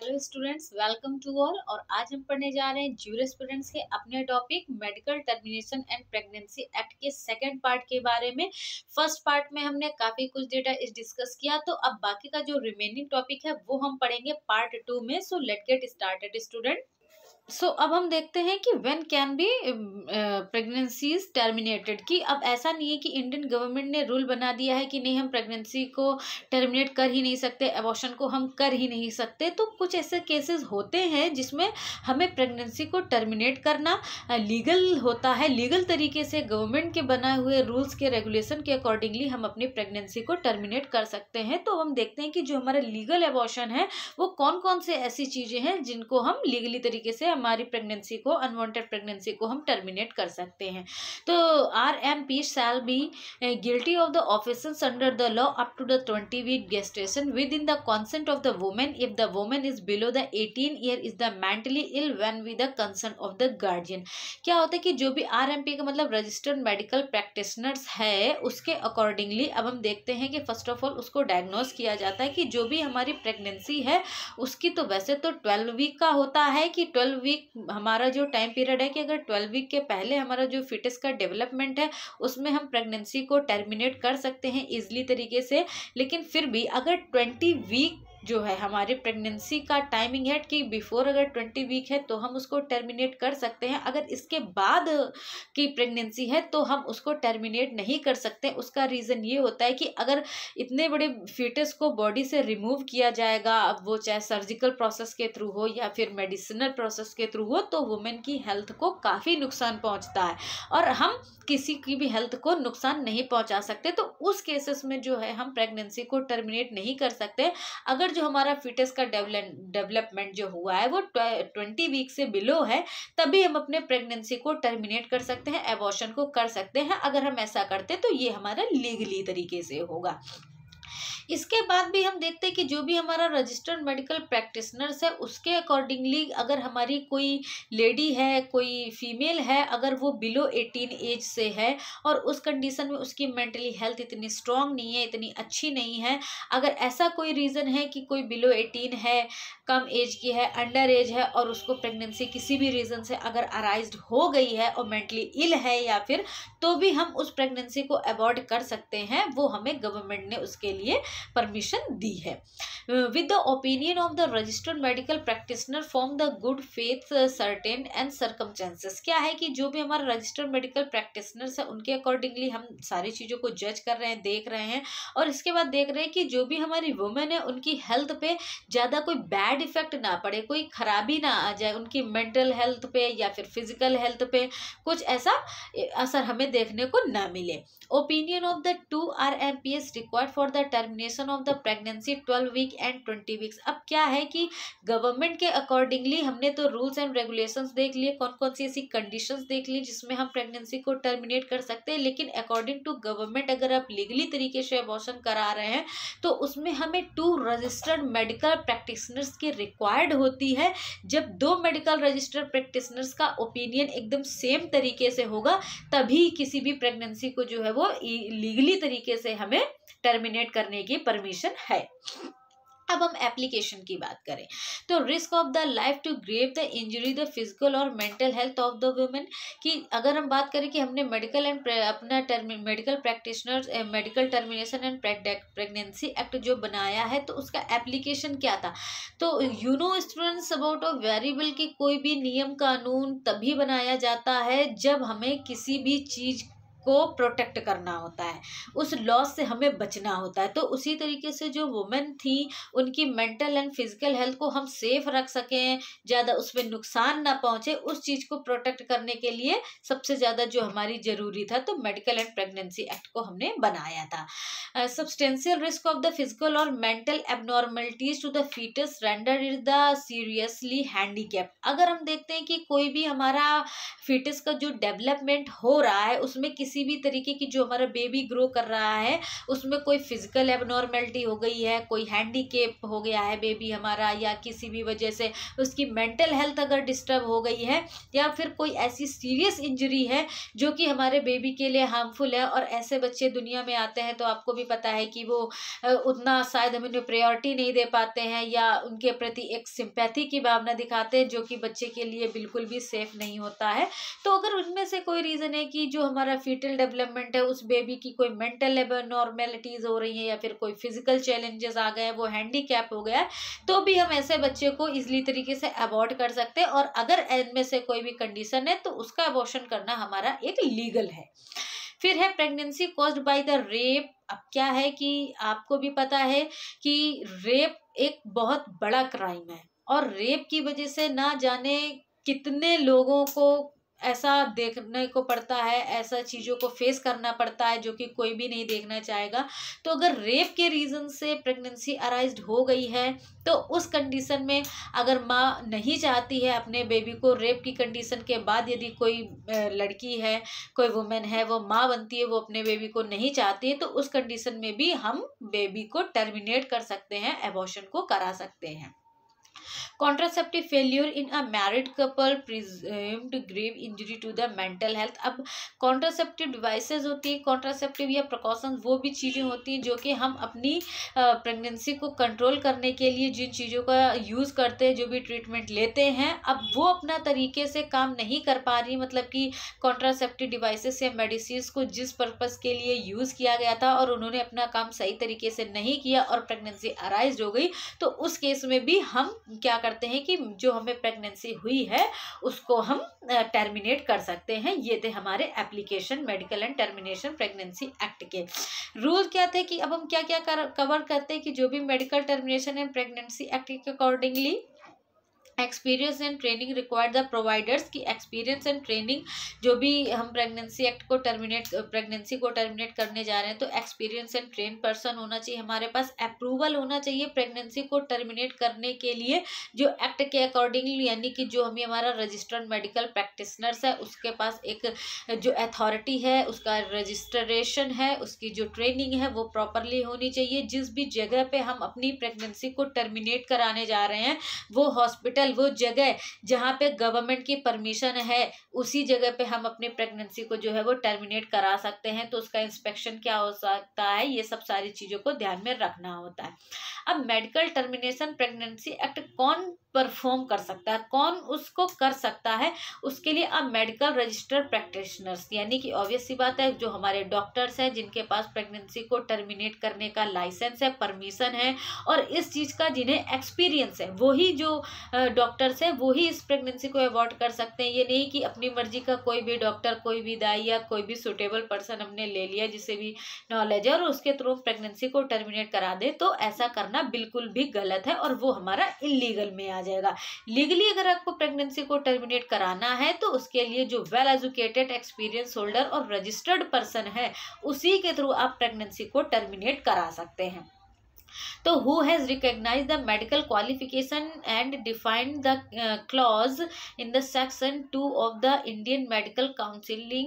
Hello students, welcome to all. और आज हम पढ़ने जा रहे हैं ज्यूरिस्प्रूडेंस के अपने topic medical termination and pregnancy act के सेकंड पार्ट के बारे में। फर्स्ट पार्ट में हमने काफी कुछ डेटा डिस्कस किया, तो अब बाकी का जो रिमेनिंग टॉपिक है वो हम पढ़ेंगे पार्ट 2 में। So let get started student. अब हम देखते हैं कि when can be pregnancies terminated. कि अब ऐसा नहीं है कि इंडियन गवर्नमेंट ने रूल बना दिया है कि नहीं, हम प्रेगनेंसी को टर्मिनेट कर ही नहीं सकते, एबॉर्शन को हम कर ही नहीं सकते। तो कुछ ऐसे केसेस होते हैं जिसमें हमें प्रेगनेंसी को टर्मिनेट करना लीगल होता है। लीगल तरीके से गवर्नमेंट के बनाए हुए रूल्स के रेगुलेशन के अकॉर्डिंगली हम अपनी प्रेगनेंसी को टर्मिनेट कर सकते हैं। तो हम देखते हैं कि जो हमारा लीगल एबॉर्शन है वो कौन कौन से ऐसी चीजें हैं जिनको हम लीगली तरीके से हमारी प्रेगनेंसी को, अनवांटेड प्रेगनेंसी को हम टर्मिनेट कर सकते हैं। तो RMP shall be guilty of the offences under the law up to the 20 week gestation within the consent of the women if the women is below the 18 year is the mentally ill when with the consent of the guardian. क्या होता है कि जो भी RMP का मतलब registered medical practitioners है, उसके अकॉर्डिंगली अब हम देखते हैं कि फर्स्ट ऑफ ऑल उसको डायग्नोस किया जाता है कि जो भी हमारी प्रेगनेंसी है उसकी तो वैसे तो 12 वीक का होता है कि 12 वीक हमारा जो टाइम पीरियड है कि अगर 12 वीक के पहले हमारा जो फिटस का डेवलपमेंट है उसमें हम प्रेगनेंसी को टर्मिनेट कर सकते हैं इजीली तरीके से। लेकिन फिर भी अगर 20 वीक जो है हमारी प्रेगनेंसी का टाइमिंग है कि बिफोर अगर 20 वीक है तो हम उसको टर्मिनेट कर सकते हैं। अगर इसके बाद की प्रेगनेंसी है तो हम उसको टर्मिनेट नहीं कर सकते। उसका रीज़न ये होता है कि अगर इतने बड़े फीटस को बॉडी से रिमूव किया जाएगा, अब वो चाहे सर्जिकल प्रोसेस के थ्रू हो या फिर मेडिसिनल प्रोसेस के थ्रू हो, तो वुमेन की हेल्थ को काफ़ी नुकसान पहुंचता है और हम किसी की भी हेल्थ को नुकसान नहीं पहुंचा सकते। तो उस केसेस में जो है हम प्रेगनेंसी को टर्मिनेट नहीं कर सकते। अगर जो हमारा फिटस का डेवलपमेंट जो हुआ है वो 20 वीक से बिलो है, तभी हम अपने प्रेगनेंसी को टर्मिनेट कर सकते हैं, एबॉर्शन को कर सकते हैं। अगर हम ऐसा करते तो ये हमारा लीगली तरीके से होगा। इसके बाद भी हम देखते हैं कि जो भी हमारा रजिस्टर्ड मेडिकल प्रैक्टिशनर्स है उसके अकॉर्डिंगली अगर हमारी कोई लेडी है, कोई फीमेल है, अगर वो बिलो 18 एज से है और उस कंडीशन में उसकी मेंटली हेल्थ इतनी स्ट्रांग नहीं है, इतनी अच्छी नहीं है, अगर ऐसा कोई रीज़न है कि कोई बिलो 18 है, कम एज की है, अंडर एज है और उसको प्रेगनेंसी किसी भी रीज़न से अगर अराइज्ड हो गई है और मेंटली इल है या फिर, तो भी हम उस प्रेगनेंसी को अवॉइड कर सकते हैं। वो हमें गवर्नमेंट ने उसके लिए परमिशन दी है। With the opinion of the registered medical practitioner from the good faith certain and circumstances. क्या है कि जो भी हमारा रजिस्टर्ड मेडिकल प्रैक्टिशनर्स है उनके अकॉर्डिंगली हम सारी चीज़ों को जज कर रहे हैं, देख रहे हैं और इसके बाद देख रहे हैं कि जो भी हमारी वुमेन है उनकी हेल्थ पे ज़्यादा कोई बैड इफेक्ट ना पड़े, कोई खराबी ना आ जाए उनकी मेंटल हेल्थ पे या फिर फिजिकल हेल्थ पे, कुछ ऐसा असर हमें देखने को ना मिले। Opinion of the 2 RMPs required for the termination of the pregnancy 12 week and 20 weeks. अब क्या है कि गवर्नमेंट के अकॉर्डिंगली हमने तो रूल्स एंड रेगुलेशंस देख लिए, कौन कौन सी ऐसी कंडीशंस देख ली जिसमें हम प्रेगनेंसी को टर्मिनेट कर सकते हैं। लेकिन अकॉर्डिंग टू गवर्नमेंट अगर आप लीगली तरीके से अबॉर्शन करा रहे हैं तो उसमें हमें 2 रजिस्टर्ड मेडिकल प्रैक्टिशनर्स की रिक्वायर्ड होती है। जब 2 मेडिकल रजिस्टर्ड प्रैक्टिशनर्स का ओपिनियन एकदम सेम तरीके से होगा तभी किसी भी प्रेगनेंसी को जो है वो लीगली तरीके से हमें टर्मिनेट करने की परमिशन है। अब हम एप्लीकेशन की बात करें तो risk of the life to grave the injury the physical और mental health of the women. कि अगर हम बात करें कि हमने मेडिकल एंड अपना medical practitioner medical termination and pregnancy act जो बनाया है तो उसका एप्लीकेशन क्या था। तो स्टूडेंट्स अबाउट अ वेरिएबल की कोई भी नियम कानून तभी बनाया जाता है जब हमें किसी भी चीज़ को प्रोटेक्ट करना होता है, उस लॉस से हमें बचना होता है। तो उसी तरीके से जो वुमेन थी उनकी मेंटल एंड फिजिकल हेल्थ को हम सेफ रख सकें, ज़्यादा उसमें नुकसान ना पहुंचे, उस चीज़ को प्रोटेक्ट करने के लिए सबसे ज़्यादा जो हमारी ज़रूरी था तो मेडिकल एंड प्रेगनेंसी एक्ट को हमने बनाया था। Substantial risk of the physical और mental abnormalities to the foetus render is the seriously handicap. अगर हम देखते हैं कि कोई भी हमारा फीटस का जो डेवलपमेंट हो रहा है उसमें किसी किसी भी तरीके की जो हमारा बेबी ग्रो कर रहा है उसमें कोई फिजिकल एबनॉर्मेलिटी हो गई है, कोई हैंडीकेप हो गया है बेबी हमारा, या किसी भी वजह से उसकी मेंटल हेल्थ अगर डिस्टर्ब हो गई है, या फिर कोई ऐसी सीरियस इंजरी है जो कि हमारे बेबी के लिए हार्मफुल है, और ऐसे बच्चे दुनिया में आते हैं तो आपको भी पता है कि वो उतना शायद हम उन्हें प्रायोरिटी नहीं दे पाते हैं, या उनके प्रति एक सिंपैथी की भावना दिखाते हैं, जो कि बच्चे के लिए बिल्कुल भी सेफ नहीं होता है। तो अगर उनमें से कोई रीज़न है कि जो हमारा फीटल डेवलपमेंट है उस बेबी की कोई मेंटल एबनॉर्मेलिटीज़ हो रही है, या फिर कोई फिजिकल चैलेंजेस आ गए हैं, वो हैंडीकैप हो गया है, तो भी हम ऐसे बच्चे को इजीली तरीके से अबॉर्ट कर सकते हैं। और अगर इनमें से कोई भी कंडीशन है तो उसका अबॉर्शन करना हमारा एक लीगल है। फिर है pregnancy caused by the rape. अब क्या है कि आपको भी पता है कि रेप एक बहुत बड़ा क्राइम है, और रेप की वजह से ना जाने कितने लोगों को ऐसा देखने को पड़ता है, ऐसा चीज़ों को फेस करना पड़ता है जो कि कोई भी नहीं देखना चाहेगा। तो अगर रेप के रीज़न से प्रेगनेंसी अराइज्ड हो गई है तो उस कंडीशन में अगर माँ नहीं चाहती है अपने बेबी को, रेप की कंडीशन के बाद यदि कोई लड़की है, कोई वुमेन है, वो माँ बनती है, वो अपने बेबी को नहीं चाहती है, तो उस कंडीशन में भी हम बेबी को टर्मिनेट कर सकते हैं, एबॉर्शन को करा सकते हैं। Contraceptive failure in a married couple presumed grave injury to the mental health. अब कॉन्ट्रासेप्टिव डिवाइसेस होती है, कॉन्ट्रासेप्टिव या प्रिकॉशंस वो भी चीज़ें होती हैं जो कि हम अपनी प्रेगनेंसी को कंट्रोल करने के लिए जिन चीज़ों का यूज़ करते हैं, जो भी ट्रीटमेंट लेते हैं, अब वो अपना तरीके से काम नहीं कर पा रही। मतलब कि कॉन्ट्रासेप्टिव डिवाइसेस या मेडिसिन को जिस पर्पज़ के लिए यूज़ किया गया था और उन्होंने अपना काम सही तरीके से नहीं किया और प्रेगनेंसी अराइज हो गई, तो उस केस में भी हम क्या करते हैं कि जो हमें प्रेगनेंसी हुई है उसको हम टर्मिनेट कर सकते हैं। ये थे हमारे application medical and termination pregnancy act के रूल। क्या थे कि अब हम क्या क्या कवर करते हैं कि जो भी medical termination and pregnancy act के accordingly experience and training required the providers की एक्सपीरियंस एंड ट्रेनिंग, जो भी हम प्रेगनेंसी एक्ट को प्रेगनेंसी को टर्मिनेट करने जा रहे हैं तो एक्सपीरियंस एंड ट्रेन पर्सन होना चाहिए हमारे पास, अप्रूवल होना चाहिए प्रेगनेंसी को टर्मिनेट करने के लिए जो एक्ट के अकॉर्डिंगली, यानी कि जो हमें हमारा रजिस्टर्ड मेडिकल प्रैक्टिशनर्स है उसके पास एक जो अथॉरिटी है, उसका रजिस्ट्रेशन है, उसकी जो ट्रेनिंग है वो प्रॉपरली होनी चाहिए। जिस भी जगह पे हम अपनी प्रेगनेंसी को टर्मिनेट कराने जा रहे हैं वो हॉस्पिटल, वो जगह जहाँ पे गवर्नमेंट की परमिशन है, उसी जगह पे हम अपनी प्रेगनेंसी को जो है वो टर्मिनेट करा सकते हैं। तो उसका इंस्पेक्शन क्या हो सकता है, ये सब सारी चीज़ों को ध्यान में रखना होता है। अब मेडिकल टर्मिनेशन प्रेगनेंसी एक्ट कौन परफॉर्म कर सकता है, कौन उसको कर सकता है, उसके लिए अब मेडिकल रजिस्टर्ड प्रैक्टिशनर्स, यानी कि ऑब्वियस सी बात है जो हमारे डॉक्टर्स हैं जिनके पास प्रेगनेंसी को टर्मिनेट करने का लाइसेंस है, परमिशन है और इस चीज़ का जिन्हें एक्सपीरियंस है, वही जो डॉक्टर्स हैं वही इस प्रेगनेंसी को अवॉइड कर सकते हैं। ये नहीं कि अपनी मर्जी का कोई भी डॉक्टर, कोई भी दाई या कोई भी सुटेबल पर्सन हमने ले लिया जिसे भी नॉलेज है और उसके थ्रू प्रेगनेंसी को टर्मिनेट करा दे, तो ऐसा करना बिल्कुल भी गलत है और वो हमारा इलीगल में आ जाएगा। लीगली अगर आपको प्रेगनेंसी को टर्मिनेट कराना है तो उसके लिए जो वेल एजुकेटेड, एक्सपीरियंस होल्डर और रजिस्टर्ड पर्सन है उसी के थ्रू आप प्रेगनेंसी को टर्मिनेट करा सकते हैं। तो who has recognized the medical qualification and defined the clause in the section 2 of the Indian Medical Counseling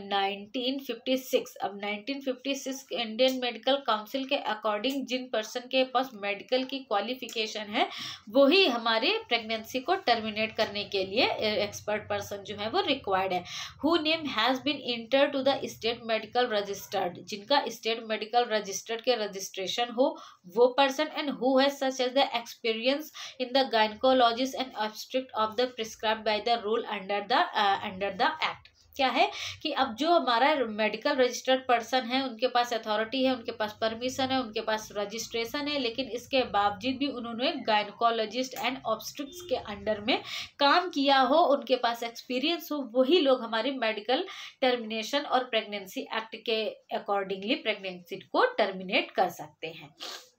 1956। अब 1956 इंडियन मेडिकल काउंसिल के अकॉर्डिंग जिन पर्सन के पास मेडिकल की क्वालिफिकेशन है वही हमारे प्रेगनेंसी को टर्मिनेट करने के लिए एक्सपर्ट पर्सन जो है वो रिक्वायर्ड है। Who name has been enter to the state medical registered, जिनका स्टेट मेडिकल रजिस्टर्ड के रजिस्ट्रेशन हो वो person, and who has such as the experience in the gynaecologist and obstetric of the prescribed by the rule under the act. क्या है कि अब जो हमारा मेडिकल रजिस्टर्ड पर्सन है उनके पास अथॉरिटी है, उनके पास परमिशन है, उनके पास रजिस्ट्रेशन है, लेकिन इसके बावजूद भी उन्होंने गायनेकोलॉजिस्ट एंड ऑब्स्टेट्रिक्स के अंडर में काम किया हो, उनके पास एक्सपीरियंस हो, वही लोग हमारी मेडिकल टर्मिनेशन और प्रेगनेंसी एक्ट के अकॉर्डिंगली प्रेगनेंसी को टर्मिनेट कर सकते हैं।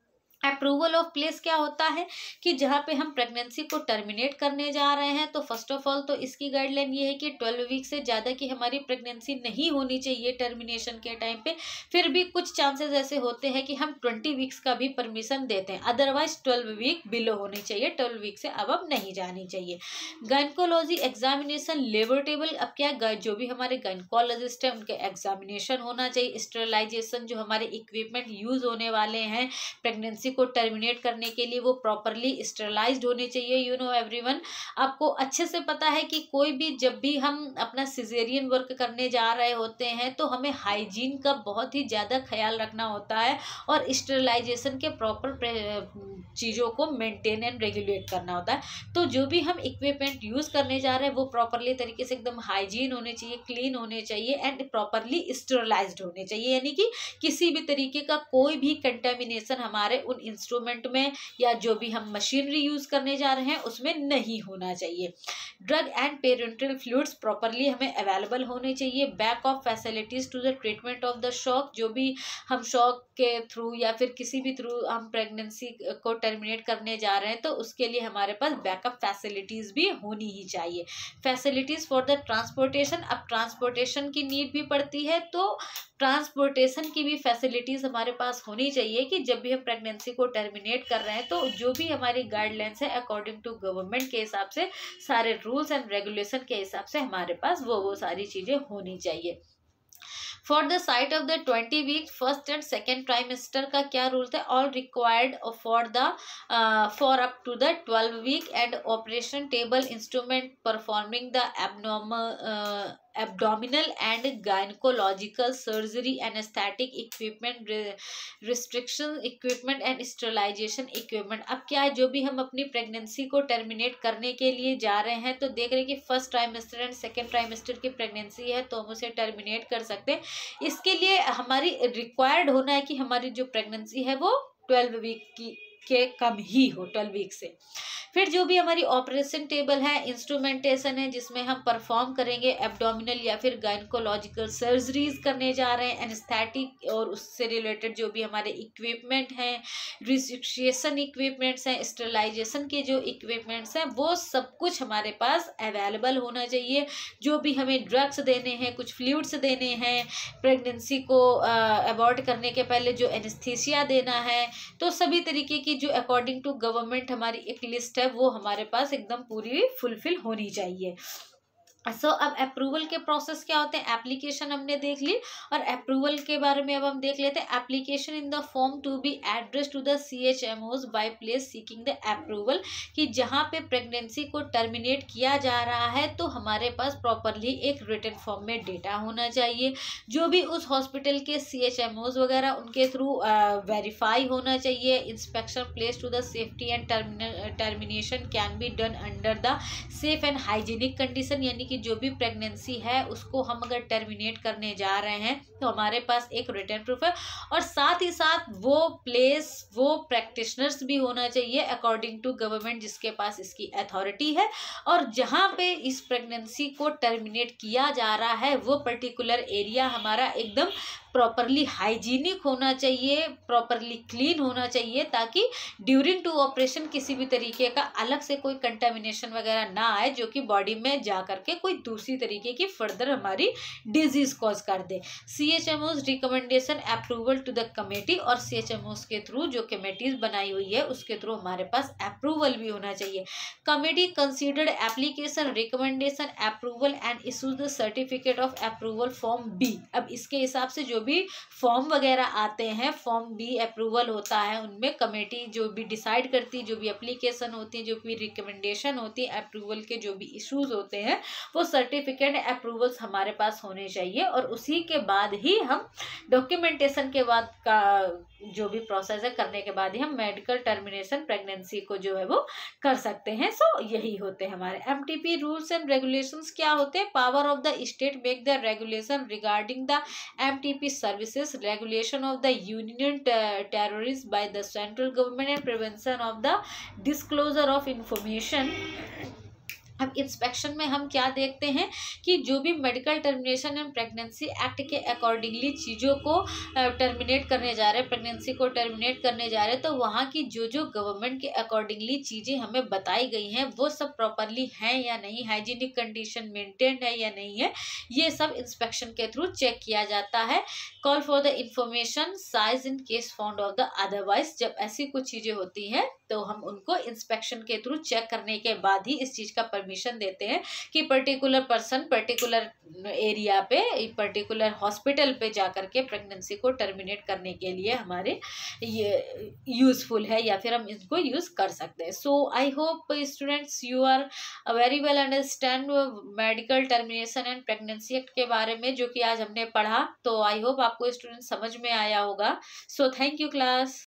अप्रूवल ऑफ प्लेस क्या होता है कि जहाँ पे हम प्रेगनेंसी को टर्मिनेट करने जा रहे हैं, तो फर्स्ट ऑफ ऑल तो इसकी गाइडलाइन ये है कि 12 वीक से ज़्यादा की हमारी प्रेगनेंसी नहीं होनी चाहिए टर्मिनेशन के टाइम पे। फिर भी कुछ चांसेस ऐसे होते हैं कि हम 20 वीक्स का भी परमिशन देते हैं, अदरवाइज 12 वीक बिलो होनी चाहिए, 12 वीक से अब नहीं जानी चाहिए। गायनकोलॉजी एग्जामिनेशन, लेबर टेबल, अब क्या जो भी हमारे गायनकोलॉजिस्ट हैं उनके एग्जामिनेशन होना चाहिए। स्टेरिलाइजेशन, जो हमारे इक्विपमेंट यूज होने वाले हैं प्रेगनेंसी को टर्मिनेट करने के लिए, वो प्रॉपरली स्टेरिलाइज्ड होने चाहिए। यू नो एवरीवन, आपको अच्छे से पता है कि कोई भी जब भी हम अपना सिजेरियन वर्क करने जा रहे होते हैं तो हमें हाइजीन का बहुत ही ज़्यादा ख्याल रखना होता है और स्टेरिलाइजेशन के प्रॉपर चीज़ों को मेंटेन एंड रेगुलेट करना होता है। तो जो भी हम इक्विपमेंट यूज़ करने जा रहे हैं वो प्रॉपरली तरीके से एकदम हाइजीन होने चाहिए, क्लीन होने चाहिए एंड प्रॉपरली स्टेरिलाइज्ड होने चाहिए, यानी कि किसी भी तरीके का कोई भी कंटेमिनेशन हमारे उन इंस्ट्रूमेंट में या जो भी हम मशीनरी यूज करने जा रहे हैं उसमें नहीं होना चाहिए। Drug and parental fluids properly हमें अवेलेबल होने चाहिए। Back of facilities to the treatment of the shock, जो भी हम शॉक के थ्रू या फिर किसी भी थ्रू हम प्रेगनेंसी को टर्मिनेट करने जा रहे हैं तो उसके लिए हमारे पास बैकअप फैसिलिटीज भी होनी ही चाहिए। फैसिलिटीज फॉर द ट्रांसपोर्टेशन, अब ट्रांसपोर्टेशन की नीड भी पड़ती है तो ट्रांसपोर्टेशन की भी फैसिलिटीज हमारे पास होनी चाहिए कि जब भी हम प्रेगनेंसी को टर्मिनेट कर रहे हैं तो जो भी हमारी गाइडलाइंस है अकॉर्डिंग टू गवर्नमेंट के हिसाब से, सारे रूल्स एंड रेगुलेशन के हिसाब से हमारे पास वो सारी चीजें होनी चाहिए। For the site of the 20 week first and second trimester का क्या रूल था? All required for up to the 12 week and operation table instrument performing the abdominal and gynecological surgery, anesthetic equipment, restriction equipment and sterilization equipment। अब क्या है, जो भी हम अपनी प्रेगनेंसी को टर्मिनेट करने के लिए जा रहे हैं तो देख रहे हैं कि first trimester and second trimester की प्रेगनेंसी है तो हम उसे टर्मिनेट कर सकते हैं। इसके लिए हमारी रिक्वायर्ड होना है कि हमारी जो प्रेगनेंसी है वो 12 वीक के कम ही हो, 12 वीक से। फिर जो भी हमारी ऑपरेशन टेबल है, इंस्ट्रूमेंटेशन है जिसमें हम परफॉर्म करेंगे एब्डोमिनल या फिर गायनकोलॉजिकल सर्जरीज करने जा रहे हैं, एनेस्थेटिक और उससे रिलेटेड जो भी हमारे इक्विपमेंट हैं, रिस्ट्रिक्शन इक्विपमेंट्स हैं, स्टेरिलाइजेशन के जो इक्विपमेंट्स हैं, वो सब कुछ हमारे पास अवेलेबल होना चाहिए। जो भी हमें ड्रग्स देने हैं, कुछ फ्लूइड्स देने हैं, प्रेगनेंसी को अबॉर्ट करने के पहले जो एनेस्थीसिया देना है, तो सभी तरीके की जो अकॉर्डिंग टू गवर्नमेंट हमारी एक लिस्ट है वो हमारे पास एकदम पूरी फुलफिल होनी चाहिए। सो अब अप्रूवल के प्रोसेस क्या होते हैं? एप्लीकेशन हमने देख ली और अप्रूवल के बारे में अब हम देख लेते हैं। Application in the form to be address to the CHMOs by place seeking the approval, कि जहाँ पे प्रेगनेंसी को टर्मिनेट किया जा रहा है तो हमारे पास प्रॉपरली एक रिटन फॉर्म में डेटा होना चाहिए। जो भी उस हॉस्पिटल के CHMOs वगैरह उनके थ्रू वेरीफाई होना चाहिए। Inspection place to the safety and termination can be done under the safe and hygienic condition, यानी कि जो भी प्रेगनेंसी है उसको हम अगर टर्मिनेट करने जा रहे हैं तो हमारे पास एक रिटन प्रूफ है और साथ ही साथ वो प्लेस, वो प्रैक्टिशनर्स भी होना चाहिए अकॉर्डिंग टू गवर्नमेंट जिसके पास इसकी अथॉरिटी है, और जहाँ पे इस प्रेगनेंसी को टर्मिनेट किया जा रहा है वो पर्टिकुलर एरिया हमारा एकदम प्रॉपरली हाइजीनिक होना चाहिए, प्रॉपरली क्लीन होना चाहिए, ताकि ड्यूरिंग टू ऑपरेशन किसी भी तरीके का अलग से कोई कंटेमिनेशन वगैरह ना आए जो कि बॉडी में जा करके कोई दूसरी तरीके की फर्दर हमारी डिजीज कॉज कर दे। CHMOs recommendation approval to the committee, और CHMOs के थ्रू जो कमेटीज बनाई हुई है उसके थ्रू हमारे पास अप्रूवल भी होना चाहिए। Committee considered application recommendation approval and issues the certificate of approval form B। अब इसके हिसाब से जो भी फॉर्म वगैरह आते हैं, फॉर्म B अप्रूवल होता है, उनमें कमेटी जो भी डिसाइड करती है, जो भी एप्लीकेशन होती है, जो भी रिकमेंडेशन होती है, अप्रूवल के जो भी इश्यूज होते हैं, वो सर्टिफिकेट अप्रूवल्स हमारे पास होने चाहिए। और उसी के बाद ही हम डॉक्यूमेंटेशन के बाद का जो भी प्रोसेस है करने के बाद ही हम मेडिकल टर्मिनेशन प्रेगनेंसी को जो है वो कर सकते हैं। सो यही होते हैं हमारे MTP रूल्स एंड रेगुलेशंस। क्या होते हैं? Power of the state make the regulation regarding the MTP services, regulation of the union terrorist by the central government and prevention of the disclosure of information अब inspection में हम क्या देखते हैं कि जो भी medical termination and pregnancy act के अकॉर्डिंगली चीज़ों को टर्मिनेट करने जा रहे हैं, प्रेगनेंसी को टर्मिनेट करने जा रहे हैं, तो वहाँ की जो जो गवर्नमेंट के अकॉर्डिंगली चीज़ें हमें बताई गई हैं वो सब प्रॉपरली हैं या नहीं, हाइजीनिक कंडीशन मेंटेन्ड है या नहीं है, ये सब इंस्पेक्शन के थ्रू चेक किया जाता है। Call for the information size in case found of the otherwise, जब ऐसी कुछ चीज़ें होती हैं तो हम उनको इंस्पेक्शन के थ्रू चेक करने के बाद ही इस चीज़ का परमिशन देते हैं कि पर्टिकुलर पर्सन पर्टिकुलर एरिया पे, पर्टिकुलर हॉस्पिटल पे जाकर के प्रेगनेंसी को टर्मिनेट करने के लिए हमारे ये यूजफुल है या फिर हम इसको यूज कर सकते हैं। So I hope students you are very well understand medical termination and pregnancy act के बारे में जो कि आज हमने पढ़ा। तो आई होप आपको स्टूडेंट समझ में आया होगा। So thank you class.